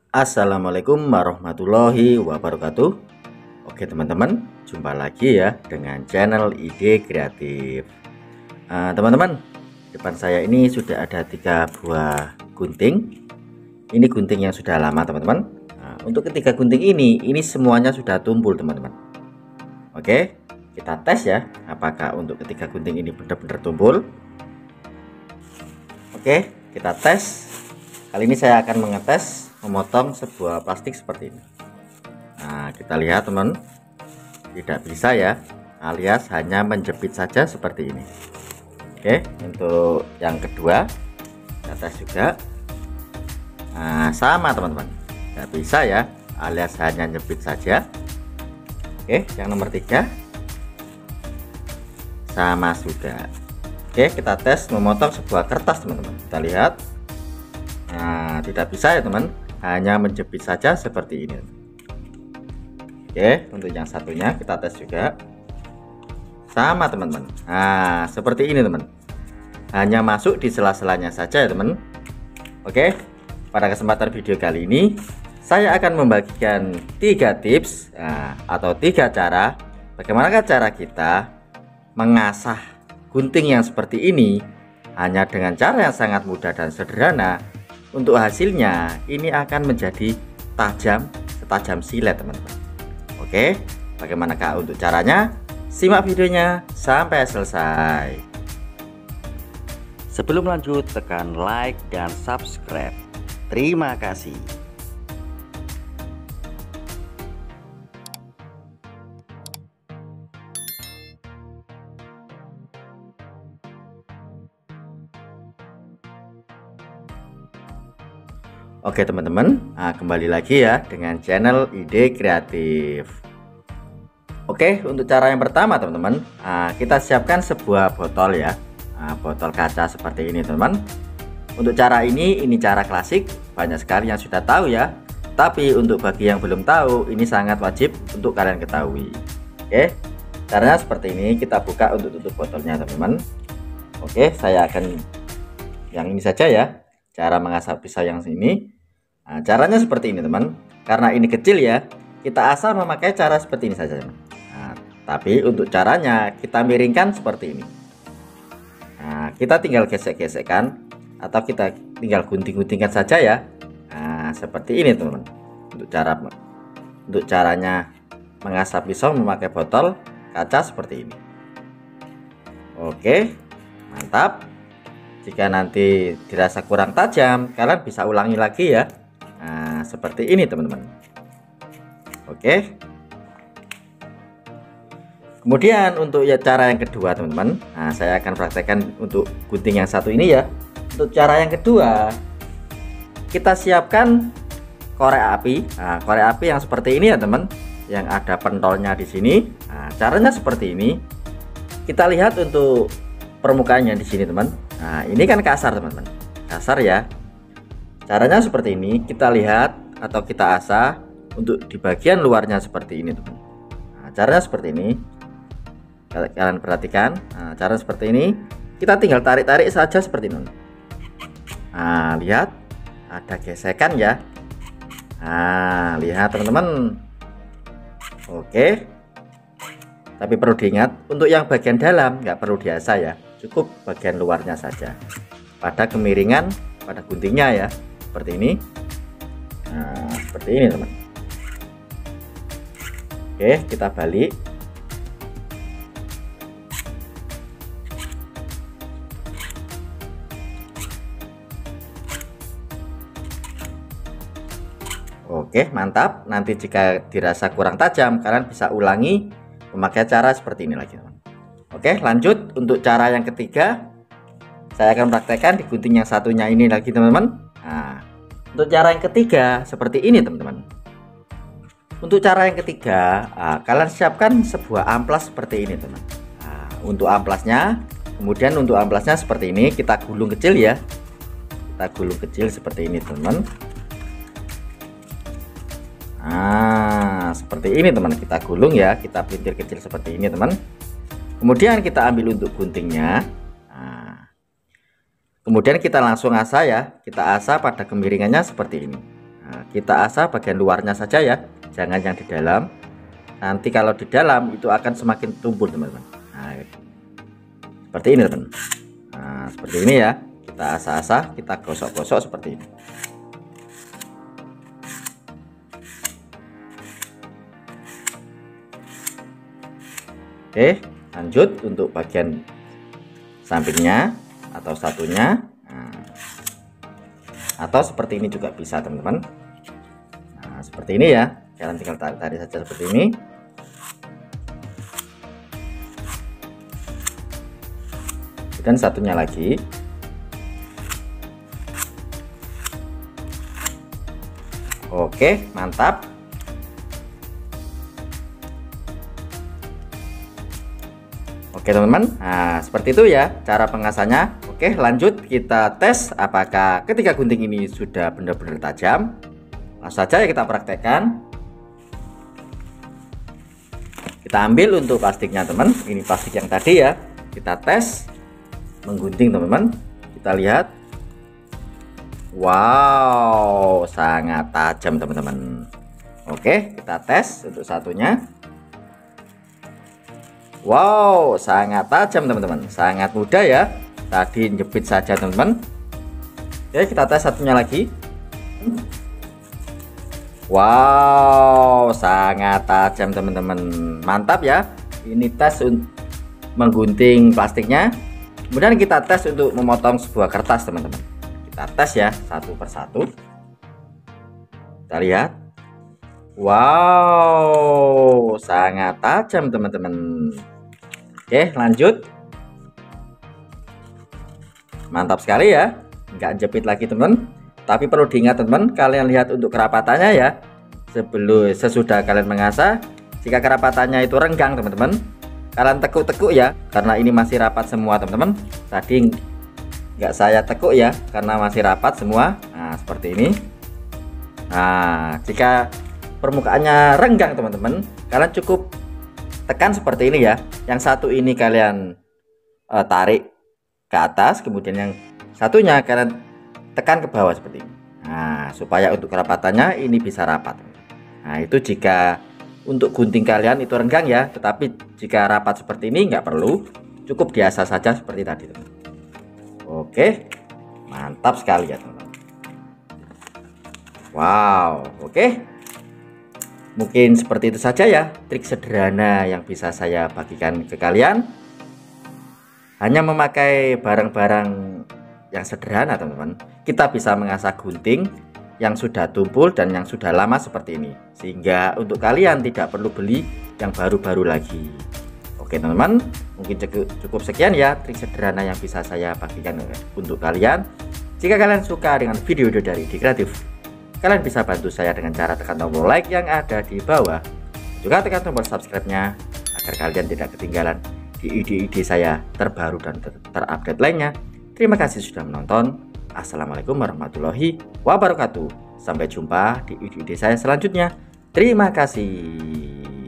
Assalamualaikum warahmatullahi wabarakatuh. Oke teman-teman, jumpa lagi ya dengan channel Ide Kreatif. Teman-teman, depan saya ini sudah ada 3 buah gunting. Ini gunting yang sudah lama teman-teman. Untuk ketiga gunting ini semuanya sudah tumpul teman-teman. Oke, kita tes ya, apakah untuk ketiga gunting ini benar-benar tumpul. Oke, kita tes. Kali ini saya akan mengetes memotong sebuah plastik seperti ini. Nah, kita lihat teman, tidak bisa ya, alias hanya menjepit saja seperti ini. Oke, untuk yang kedua kita tes juga. Nah, sama teman-teman, tidak bisa ya, alias hanya jepit saja. Oke, yang nomor 3 sama juga. Oke, kita tes memotong sebuah kertas teman-teman. Kita lihat. Nah, tidak bisa ya teman, hanya menjepit saja seperti ini. Oke, untuk yang satunya kita tes juga. Sama teman-teman. Nah, seperti ini teman, hanya masuk di sela-selanya saja ya teman. Oke, pada kesempatan video kali ini saya akan membagikan 3 tips atau 3 cara bagaimana cara kita mengasah gunting yang seperti ini hanya dengan cara yang sangat mudah dan sederhana. Untuk hasilnya ini akan menjadi tajam setajam silet teman-teman. Oke, bagaimanakah untuk caranya? Simak videonya sampai selesai. Sebelum lanjut, tekan like dan subscribe. Terima kasih. Oke teman-teman, kembali lagi ya dengan channel Ide Kreatif. Oke, untuk cara yang pertama teman-teman, kita siapkan sebuah botol ya, botol kaca seperti ini teman-teman. Untuk cara ini cara klasik, banyak sekali yang sudah tahu ya. Tapi untuk bagi yang belum tahu, ini sangat wajib untuk kalian ketahui. Oke, caranya seperti ini, kita buka untuk tutup botolnya teman-teman. Oke, saya akan yang ini saja ya, cara mengasah pisau yang ini. Nah, caranya seperti ini teman, karena ini kecil ya, kita asal memakai cara seperti ini saja teman. Nah, tapi untuk caranya kita miringkan seperti ini. Nah, kita tinggal gesek-gesekkan atau kita tinggal gunting-guntingkan saja ya. Nah, seperti ini teman-teman. Untuk caranya mengasah pisau memakai botol kaca seperti ini. Oke, mantap. Jika nanti dirasa kurang tajam, kalian bisa ulangi lagi ya. Nah, seperti ini teman-teman. Oke. Kemudian untuk cara yang kedua teman-teman, saya akan praktekkan untuk gunting yang satu ini ya. Untuk cara yang kedua, kita siapkan korek api. Nah, korek api yang seperti ini ya teman, yang ada pentolnya di sini. Nah, caranya seperti ini. Kita lihat untuk permukaannya di sini teman. Nah, ini kan kasar teman-teman, kasar ya. Caranya seperti ini, kita lihat atau kita asah untuk di bagian luarnya seperti ini teman. Nah, caranya seperti ini, kalian perhatikan. Nah, cara seperti ini, kita tinggal tarik-tarik saja seperti ini. Nah, lihat ada gesekan ya. Nah, lihat teman-teman. Oke, tapi perlu diingat untuk yang bagian dalam nggak perlu diasah ya, cukup bagian luarnya saja pada kemiringan pada guntingnya ya, seperti ini. Nah, seperti ini teman. Oke, kita balik. Oke, mantap. Nanti jika dirasa kurang tajam, kalian bisa ulangi memakai cara seperti ini lagi teman. Oke, lanjut untuk cara yang ketiga. Saya akan praktekkan di gunting yang satunya ini lagi teman-teman. Nah, untuk cara yang ketiga seperti ini teman-teman. Untuk cara yang ketiga, kalian siapkan sebuah amplas seperti ini teman. Nah, untuk amplasnya, kemudian untuk amplasnya seperti ini kita gulung kecil ya. Kita gulung kecil seperti ini teman. Nah, seperti ini teman, kita gulung ya, kita pelintir kecil seperti ini teman. Kemudian kita ambil untuk guntingnya. Nah, kemudian kita langsung asah ya, kita asah pada kemiringannya seperti ini. Nah, kita asah bagian luarnya saja ya, jangan yang di dalam. Nanti kalau di dalam itu akan semakin tumpul teman-teman. Nah, seperti ini teman. Nah, seperti ini ya, kita asah-asah, kita gosok-gosok seperti ini. Oke, lanjut untuk bagian sampingnya atau satunya. Nah, atau seperti ini juga bisa teman-teman. Nah, seperti ini ya, kalian tinggal tarik-tarik saja seperti ini. Dan satunya lagi. Oke, mantap. Oke teman-teman, nah seperti itu ya cara pengasannya. Oke, lanjut kita tes apakah ketika gunting ini sudah benar-benar tajam. Langsung saja ya kita praktekkan. Kita ambil untuk plastiknya teman, ini plastik yang tadi ya. Kita tes menggunting teman-teman, kita lihat. Wow, sangat tajam teman-teman. Oke, kita tes untuk satunya. Wow, sangat tajam teman-teman, sangat mudah ya. Tadi jepit saja teman-teman. Oke, kita tes satunya lagi. Wow, sangat tajam teman-teman, mantap ya. Ini tes menggunting plastiknya. Kemudian kita tes untuk memotong sebuah kertas teman-teman. Kita tes ya satu persatu. Kita lihat. Wow, sangat tajam teman-teman. Oke, lanjut. Mantap sekali ya, nggak jepit lagi teman. Tapi perlu diingat teman, kalian lihat untuk kerapatannya ya. Sesudah kalian mengasah, jika kerapatannya itu renggang teman-teman, kalian tekuk-tekuk ya, karena ini masih rapat semua teman-teman. Tadi nggak saya tekuk ya, karena masih rapat semua. Nah seperti ini. Nah jika permukaannya renggang teman-teman, kalian cukup tekan seperti ini ya. Yang satu ini kalian tarik ke atas, kemudian yang satunya kalian tekan ke bawah seperti ini. Nah supaya untuk kerapatannya ini bisa rapat. Nah itu jika untuk gunting kalian itu renggang ya, tetapi jika rapat seperti ini nggak perlu, cukup diasah saja seperti tadi teman. Oke, mantap sekali ya teman. Wow, oke. Mungkin seperti itu saja ya trik sederhana yang bisa saya bagikan ke kalian. Hanya memakai barang-barang yang sederhana teman-teman, kita bisa mengasah gunting yang sudah tumpul dan yang sudah lama seperti ini, sehingga untuk kalian tidak perlu beli yang baru-baru lagi. Oke teman-teman, mungkin cukup sekian ya trik sederhana yang bisa saya bagikan untuk kalian. Jika kalian suka dengan video dari Ide Kreatif, kalian bisa bantu saya dengan cara tekan tombol like yang ada di bawah. Juga tekan tombol subscribe-nya agar kalian tidak ketinggalan di ide-ide saya terbaru dan terupdate lainnya. Terima kasih sudah menonton. Assalamualaikum warahmatullahi wabarakatuh. Sampai jumpa di ide-ide saya selanjutnya. Terima kasih.